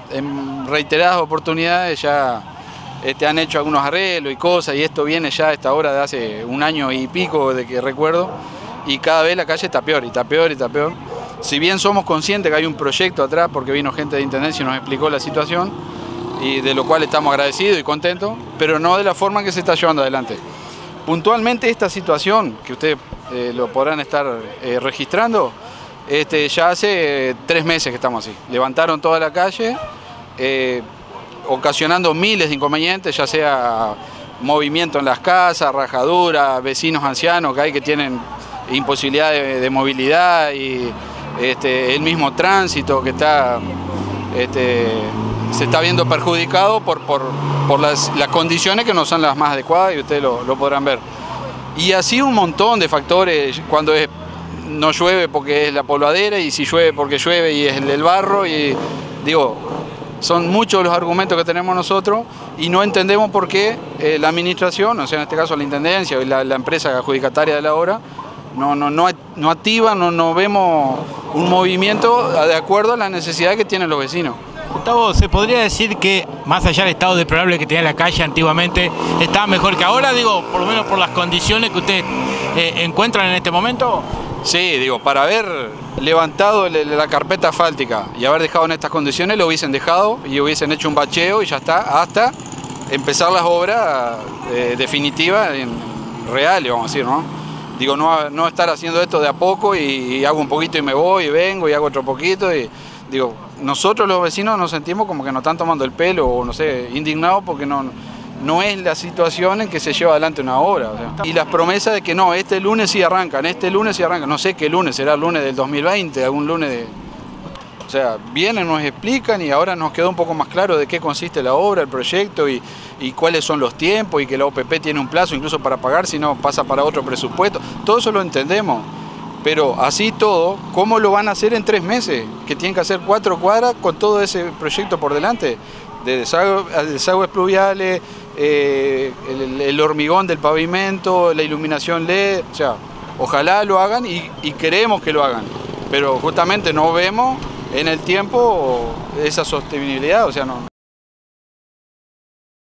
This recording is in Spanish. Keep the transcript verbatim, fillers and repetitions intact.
en reiteradas oportunidades ya este, han hecho algunos arreglos y cosas, y esto viene ya a esta hora de hace un año y pico de que recuerdo, y cada vez la calle está peor, y está peor, y está peor. Si bien somos conscientes que hay un proyecto atrás, porque vino gente de Intendencia y nos explicó la situación, y de lo cual estamos agradecidos y contentos, pero no de la forma en que se está llevando adelante. Puntualmente esta situación, que ustedes eh, lo podrán estar eh, registrando, este, ya hace eh, tres meses que estamos así. Levantaron toda la calle, eh, ocasionando miles de inconvenientes, ya sea movimiento en las casas, rajaduras, vecinos ancianos que hay que tienen imposibilidad de, de movilidad, y este, el mismo tránsito que está... Este, se está viendo perjudicado por, por, por las, las condiciones que no son las más adecuadas, y ustedes lo, lo podrán ver. Y así un montón de factores, cuando es, no llueve porque es la polvadera, y si llueve porque llueve y es el, el barro, y digo, son muchos los argumentos que tenemos nosotros, y no entendemos por qué eh, la administración, o sea en este caso la Intendencia y la, la empresa adjudicataria de la obra, no, no, no, no activa, no, no vemos un movimiento de acuerdo a las necesidades que tienen los vecinos. Gustavo, ¿se podría decir que, más allá del estado deplorable que tenía la calle antiguamente, está mejor que ahora, digo, por lo menos por las condiciones que ustedes eh, encuentran en este momento? Sí, digo, para haber levantado la carpeta asfáltica y haber dejado en estas condiciones, lo hubiesen dejado y hubiesen hecho un bacheo y ya está, hasta empezar las obras eh, definitivas, en, reales, vamos a decir, ¿no? Digo, no, no estar haciendo esto de a poco y, y hago un poquito y me voy y vengo y hago otro poquito y... Digo, nosotros los vecinos nos sentimos como que nos están tomando el pelo, o no sé, indignados porque no, no es la situación en que se lleva adelante una obra. O sea. Y las promesas de que no, este lunes sí arrancan, este lunes sí arrancan, no sé qué lunes, será el lunes del dos mil veinte, algún lunes de... O sea, vienen, nos explican y ahora nos quedó un poco más claro de qué consiste la obra, el proyecto y, y cuáles son los tiempos, y que la O P P tiene un plazo incluso para pagar, si no pasa para otro presupuesto. Todo eso lo entendemos. Pero así todo, ¿cómo lo van a hacer en tres meses? Que tienen que hacer cuatro cuadras con todo ese proyecto por delante, de desagües, desagües pluviales, eh, el, el hormigón del pavimento, la iluminación L E D, o sea, ojalá lo hagan y, y queremos que lo hagan, pero justamente no vemos en el tiempo esa sostenibilidad, o sea, no,